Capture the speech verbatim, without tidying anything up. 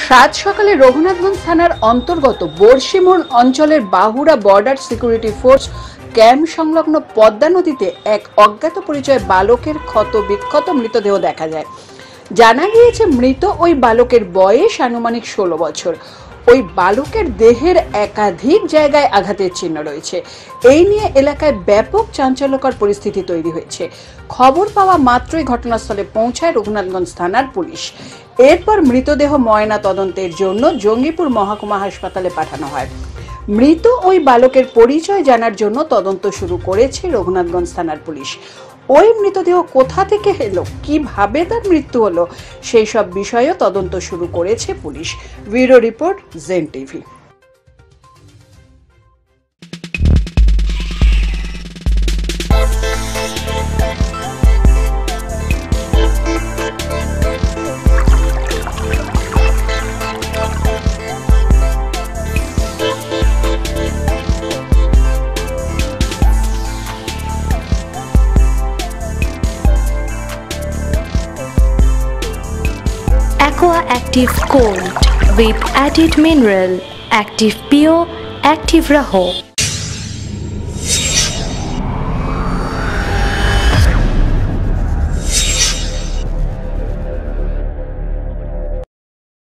সাত সকালে রঘুনাথগঞ্জ থানার অন্তর্গত বর্ষিমোড় অঞ্চলের Bahura border security force camp সংলগ্ন পদ্মা নদীতে এক অজ্ঞাত পরিচয় বালকের ক্ষত বিক্ষত মৃতদেহ দেখা যায়। জানা গিয়েছে মৃত ওই বালকের বয়স আনুমানিক ষোলো বছর। ওই বালকের দেহের একাধিক জায়গায় আঘাতের চিহ্ন রয়েছে। এই নিয়ে এলাকায় ব্যাপক চাঞ্চল্যকর পরিস্থিতি তৈরি হয়েছে। খবর পাওয়া মাত্রই ঘটনাস্থলে পৌঁছায় রঘুনাথগঞ্জ থানার পুলিশ। এরপর মৃতদেহ ময়না তদন্তের জন্য জঙ্গিপুর মহকুমা হাসপাতালে পাঠানো হয়। মৃত ওই বালকের পরিচয় জানার জন্য তদন্ত শুরু করেছে রঘুনাথগঞ্জ থানার পুলিশ। ওই মৃতদেহ কোথা থেকে এলো, কিভাবে তার মৃত্যু হলো, সেই সব বিষয়েও তদন্ত শুরু করেছে পুলিশ। ব্যুরো রিপোর্ট, জেন TV. Aqua Active Gold with added mineral, Active Pure, Active Raho.